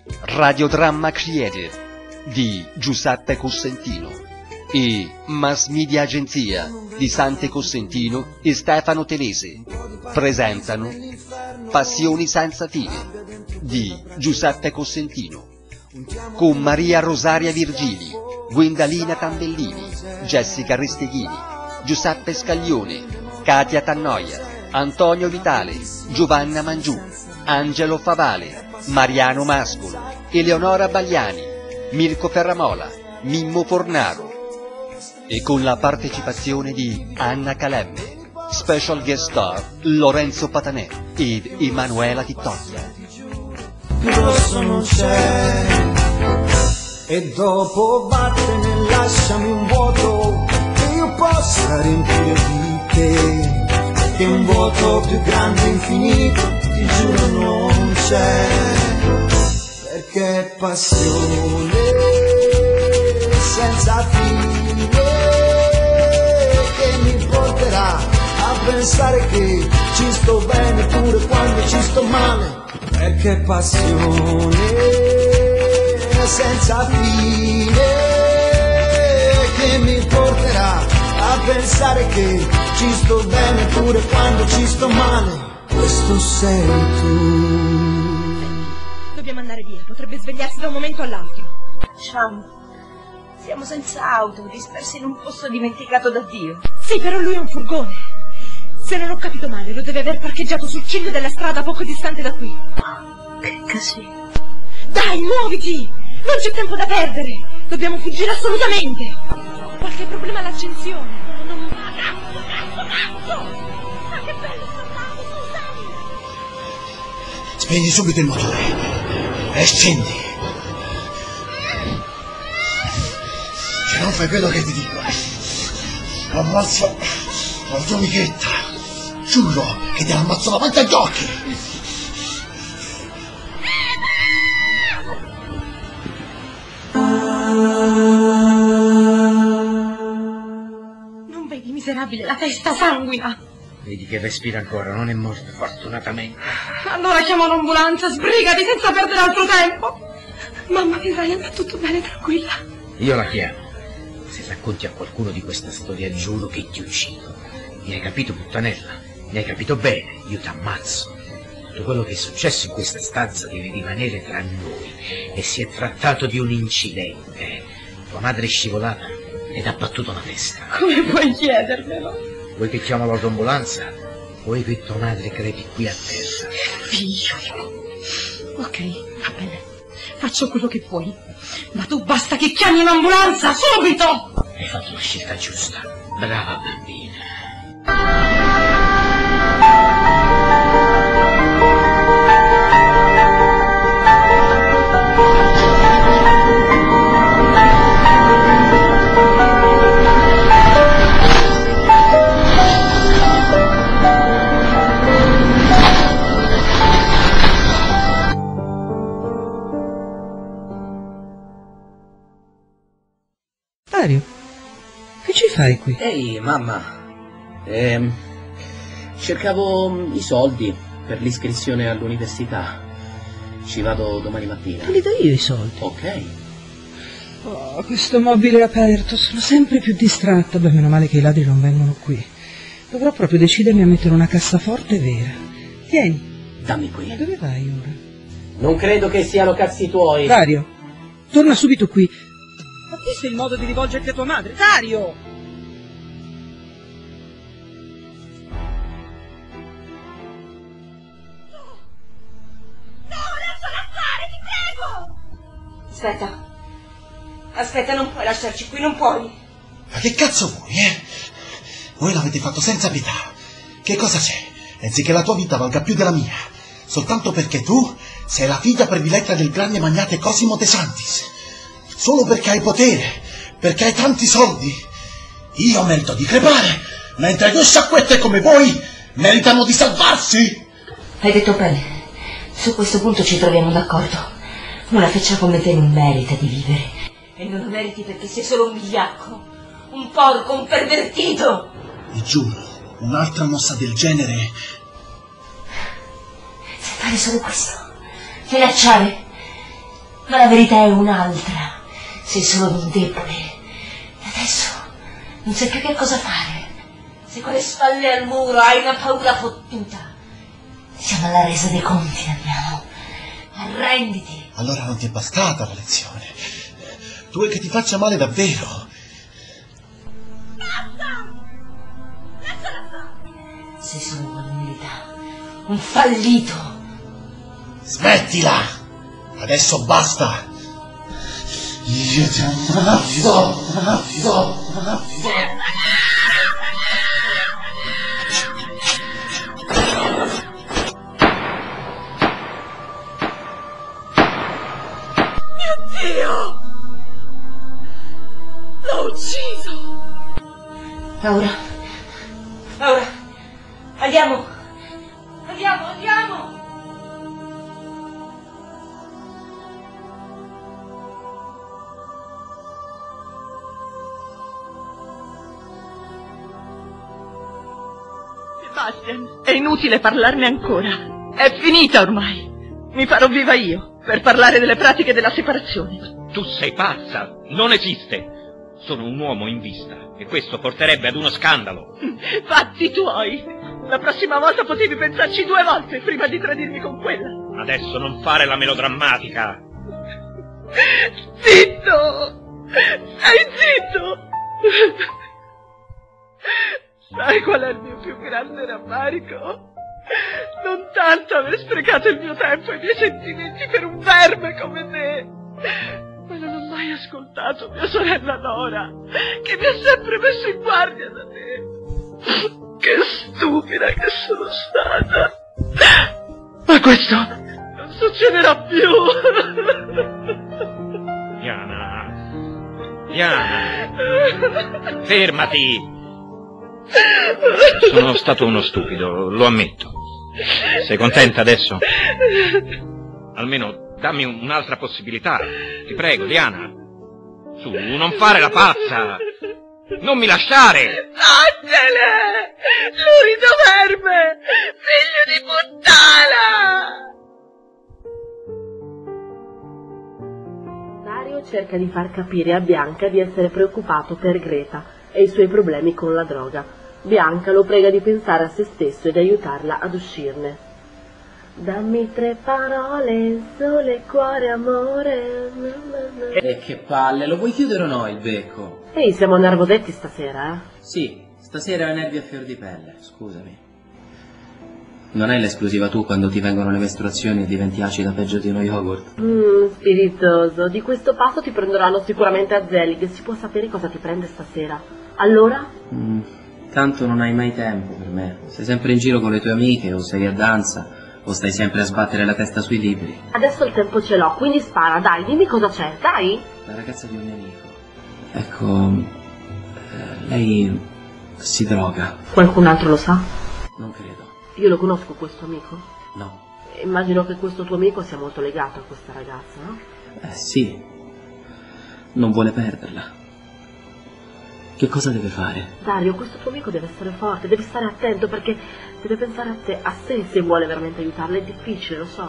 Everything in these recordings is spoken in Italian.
Radiodramma Creative di Giuseppe Cosentino e Mass Media Agenzia di Sante Cosentino e Stefano Telese presentano Passioni senza fine di Giuseppe Cosentino con Maria Rosaria Virgili, Gwendalina Tambellini, Jessica Resteghini, Giuseppe Scaglione, Katia Tannoia, Antonio Vitale, Giovanna Mangiù, Angelo Favale, Mariano Mascolo, Eleonora Bagliani, Mirko Ferramola, Mimmo Fornaro e con la partecipazione di Anna Calemme, special guest star Lorenzo Patanè ed Emanuela Tittoia. Rosso non c'è e dopo vattene, lasciami un vuoto che io possa riempire di te, che un vuoto più grande e infinito ti giuro non c'è, perché passione senza fine che mi porterà a pensare che ci sto bene pure quando ci sto male, perché passione senza fine che mi porterà a pensare che ci sto bene pure quando ci sto male. Questo sei tu. Dobbiamo andare via, potrebbe svegliarsi da un momento all'altro. Facciamo. Siamo senza auto, dispersi in un posto dimenticato da Dio. Sì, però lui è un furgone. Se non ho capito male, lo deve aver parcheggiato sul ciglio della strada poco distante da qui. Che casino. Dai, muoviti! Non c'è tempo da perdere! Dobbiamo fuggire assolutamente! Qualche problema all'accensione! Non va! Cazzo! Ma che bello saltare, scusami! Spegni subito il motore e scendi. Se non fai quello che ti dico, ammazzo la tua amichetta. Giuro che te l'ammazzo davanti agli occhi. Non vedi, miserabile, la testa sanguina? Vedi che respira ancora, non è morto, fortunatamente. Allora chiamo l'ambulanza, sbrigati senza perdere altro tempo. Mamma, vedrai, andrà tutto bene, tranquilla. Io la chiamo. Se racconti a qualcuno di questa storia, giuro che ti uccido. Mi hai capito, puttanella? Mi hai capito bene? Io ti ammazzo. Tutto quello che è successo in questa stanza deve rimanere tra noi. E si è trattato di un incidente. Tua madre è scivolata ed ha battuto la testa. Come puoi chiedermelo? Vuoi che chiamo l'autoambulanza? Vuoi che tua madre crepi qui a terra? Figlio. Ok, va bene. Faccio quello che puoi. Ma tu basta che chiami un'ambulanza, subito! Hai fatto la scelta giusta. Brava bambina. Mario, che ci fai qui? Ehi, mamma. Cercavo i soldi per l'iscrizione all'università. Ci vado domani mattina. Te li do io i soldi. Ok. Oh, questo mobile aperto, sono sempre più distratta. Beh, meno male che i ladri non vengono qui. Dovrò proprio decidermi a mettere una cassaforte vera. Tieni. Dammi qui. Ma dove vai ora? Non credo che siano cazzi tuoi. Dario, torna subito qui. Ma questo è il modo di rivolgerti a tua madre? Dario! No, lasciala fare, ti prego! Aspetta. Aspetta, non puoi lasciarci qui, non puoi. Ma che cazzo vuoi, eh? Voi l'avete fatto senza pietà. Che cosa c'è? Pensi che la tua vita valga più della mia? Soltanto perché tu sei la figlia prediletta del grande magnate Cosimo De Santis. Solo perché hai potere, perché hai tanti soldi. Io merito di crepare, mentre due sciacquette come voi meritano di salvarsi. Hai detto bene. Su questo punto ci troviamo d'accordo. Una feccia come te non merita di vivere. E non lo meriti perché sei solo un vigliacco, un porco, un pervertito. Vi giuro, un'altra mossa del genere. Sai fare solo questo. Minacciare. Ma la verità è un'altra. Sei solo un debole. E adesso non sai più che cosa fare. Sei con le spalle al muro, hai una paura fottuta. Siamo alla resa dei conti, Damiano. Arrenditi. Allora non ti è bastata la lezione. Tu vuoi che ti faccia male davvero? Sei solo un'umiltà, un fallito. Smettila! Adesso basta! Io ti ammazzo! Mio Dio! L'ho ucciso! Laura, andiamo! Sebastian, è inutile parlarne ancora. È finita ormai. Mi farò viva io per parlare delle pratiche della separazione. Tu sei pazza, non esiste. Sono un uomo in vista e questo porterebbe ad uno scandalo. Fatti tuoi. La prossima volta potevi pensarci 2 volte prima di tradirmi con quella. Adesso non fare la melodrammatica. Zitto! Stai zitto! Sai qual è il mio più grande rammarico? Non tanto aver sprecato il mio tempo e i miei sentimenti per un verme come te, ma non ho mai ascoltato mia sorella Nora, che mi ha sempre messo in guardia da te. Che stupida che sono stata! Ma questo non succederà più! Diana, fermati! Sono stato uno stupido, lo ammetto. Sei contenta adesso? Almeno dammi un'altra possibilità. Ti prego, Diana. Su, non fare la pazza. Non mi lasciare. Vattene! Lurido verme! Figlio di puttana! Dario cerca di far capire a Bianca di essere preoccupato per Greta e i suoi problemi con la droga. Bianca lo prega di pensare a se stesso ed aiutarla ad uscirne. Dammi 3 parole, sole, cuore, amore. Che palle, lo vuoi chiudere o no il becco? Ehi, siamo nervosetti stasera, eh? Sì, stasera ho i nervi a fior di pelle, scusami. Non hai l'esclusiva tu quando ti vengono le mestruazioni e diventi acida peggio di uno yogurt? Spiritoso. Di questo passo ti prenderanno sicuramente a Zelig. Si può sapere cosa ti prende stasera? Allora? Tanto non hai mai tempo per me. Sei sempre in giro con le tue amiche, o sei a danza, o stai sempre a sbattere la testa sui libri. Adesso il tempo ce l'ho, quindi spara, dai, dimmi cosa c'è, dai! La ragazza di un mio amico. Ecco, lei si droga. Qualcun altro lo sa? Non credo. Io lo conosco questo amico? No. Immagino che questo tuo amico sia molto legato a questa ragazza, no? Sì. Non vuole perderla. Che cosa deve fare? Dario, questo tuo amico deve essere forte, deve stare attento perché deve pensare a sé se vuole veramente aiutarla. È difficile, lo so.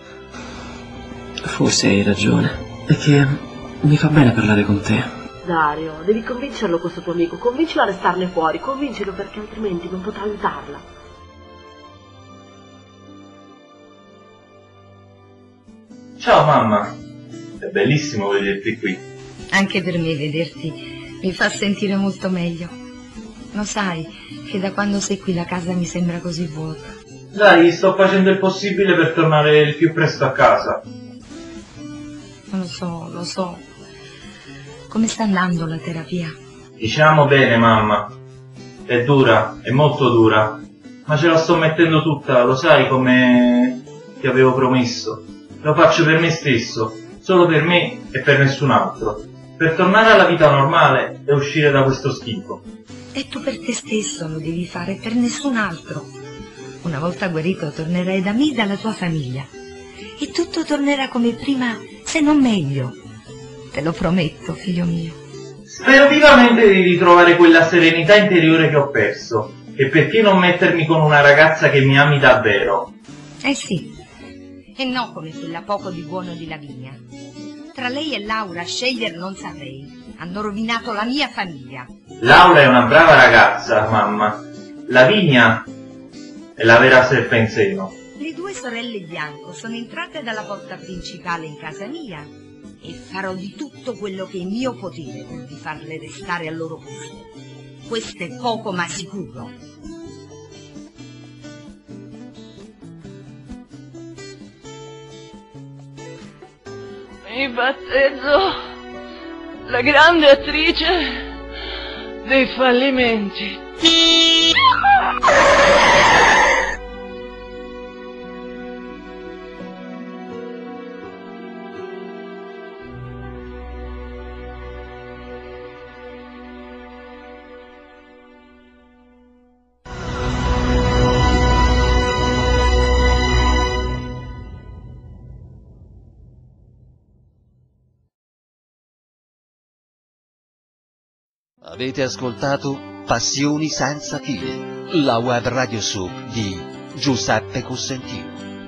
Forse hai ragione. È che mi fa bene parlare con te. Dario, devi convincerlo questo tuo amico, convincilo a restarne fuori, convincilo perché altrimenti non potrà aiutarla. Ciao mamma, è bellissimo vederti qui. Anche per me vederti mi fa sentire molto meglio. Lo sai che da quando sei qui la casa mi sembra così vuota. Dai, sto facendo il possibile per tornare il più presto a casa. Lo so. Come sta andando la terapia? Diciamo bene, mamma. È dura, è molto dura, ma ce la sto mettendo tutta, lo sai come ti avevo promesso. Lo faccio per me stesso, solo per me e per nessun altro. Per tornare alla vita normale e uscire da questo schifo. E tu per te stesso lo devi fare, per nessun altro. Una volta guarito tornerai da me e dalla tua famiglia. E tutto tornerà come prima, se non meglio. Te lo prometto, figlio mio. Spero vivamente di ritrovare quella serenità interiore che ho perso. E perché non mettermi con una ragazza che mi ami davvero? Eh sì, e no come quella poco di buono di Lavinia. Tra lei e Laura scegliere non saprei. Hanno rovinato la mia famiglia. Laura è una brava ragazza, mamma. Lavinia è la vera serpe in seno. Le due sorelle Bianco sono entrate dalla porta principale in casa mia e farò di tutto quello che è in mio potere pur di farle restare al loro posto. Questo è poco ma sicuro. Mi battezzo la grande attrice dei fallimenti. Avete ascoltato Passioni senza fine, la web radio soap di Giuseppe Cosentino.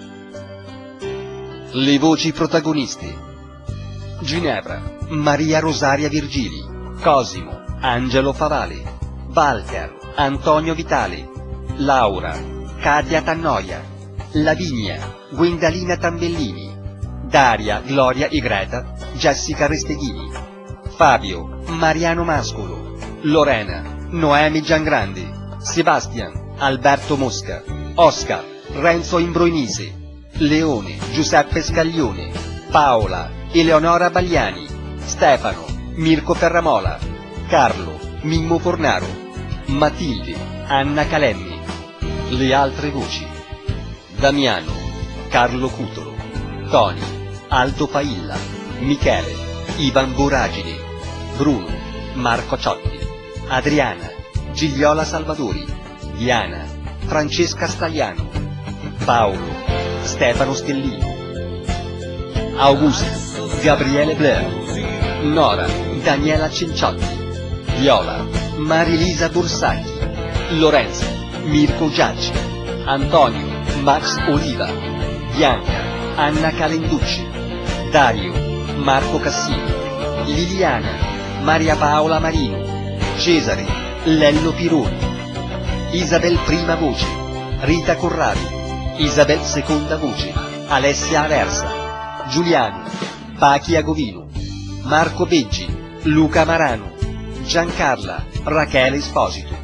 Le voci protagoniste: Ginevra, Maria Rosaria Virgili, Cosimo, Angelo Favale, Walter, Antonio Vitale, Laura, Katia Tannoia, Lavinia, Gwendalina Tambellini, Daria, Gloria e Greta, Jessica Resteghini, Fabio, Mariano Mascolo, Lorena, Noemi Giangrandi, Sebastian, Alberto Mosca, Oscar, Renzo Imbroinise, Leone, Giuseppe Scaglione, Paola, Eleonora Bagliani, Stefano, Mirko Ferramola, Carlo, Mimmo Fornaro, Matilde, Anna Calemmi. Le altre voci: Damiano, Carlo Cutolo, Tony, Aldo Failla, Michele, Ivan Voragine, Bruno, Marco Ciotti, Adriana, Gigliola Salvadori, Diana, Francesca Stagliano, Paolo, Stefano Stellino, Augusto, Gabriele Blair, Nora, Daniela Cinciotti, Viola, Marilisa Borsacchi, Lorenzo, Mirko Giacci, Antonio, Max Oliva, Bianca, Anna Calenducci, Dario, Marco Cassini, Liliana, Maria Paola Marino, Cesare, Lello Pironi, Isabel prima voce, Rita Corradi, Isabel seconda voce, Alessia Aversa, Giuliano, Pachi Agovino, Marco Beggi, Luca Marano, Giancarla, Rachele Esposito,